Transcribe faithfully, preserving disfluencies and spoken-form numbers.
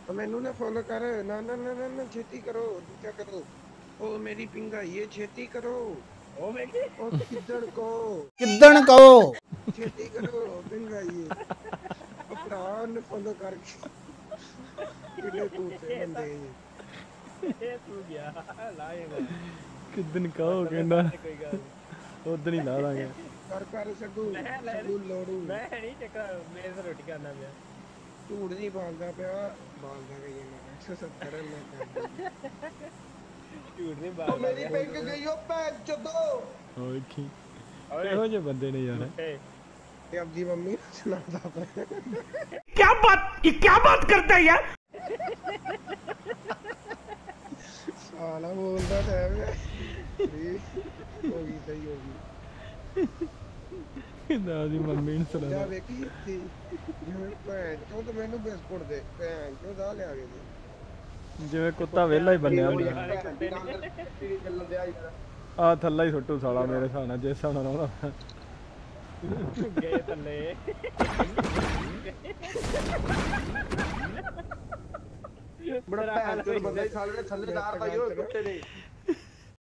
मैनू ना फॉलो कर ना ना ना ना ना छेती करो दूजा करो ओ मेरी पिंगा ये छेती करो ओ बेटी ओ किदन को किदन को छेती करो पिंगा ये ओ भरा ने फॉलो कर किले कूदते बंदे ये तू गया लाएगा किदन को कहना कोई गल उधर ही ला लांगे कर कर सगू सगू लोड़ू मैं नहीं चक्कर मेरे से रोटी खाना मैं झूठ नहीं बालदा पिया बालदा गई मैं एक सौ सत्तर मैं कर झूठ नहीं बाल मेरी पिंग गई ओ पैन चोदो ओ देखी ਇਹੋ ਜਿਹੇ ਬੰਦੇ ਨੇ ਯਾਰ ये अब जी मम्मी सुनाता है क्या बात ये क्या बात करता है यार साला बोलता है होगी सही होगी दादी मम्मी ने सुना जा वेखी थी भैन चो तो मैनू बिस्कुट दे भैन चो दा ले आ गए ਜਿਵੇਂ ਕੁੱਤਾ ਵਿਹਲਾ ਹੀ ਬੰਨਿਆ ਹੁੰਦਾ ਆ ਥੱਲਾ ਹੀ ਸੁੱਟੂ ਸਾਲਾ ਮੇਰੇ ਹਿਸਾਬ ਨਾਲ ਜਿਸ ਹਿਸਾਬ ਨਾਲ ਆਉਂਦਾ ਗਏ ਥੱਲੇ ਬੜਾ ਭੈਣ ਚੋ ਬੰਦੇ ਸਾਲੇ ਥੱਲੇ ਦਾਰ ਪਾਈ ਹੋਏ ਕੁੱਤੇ ਦੇ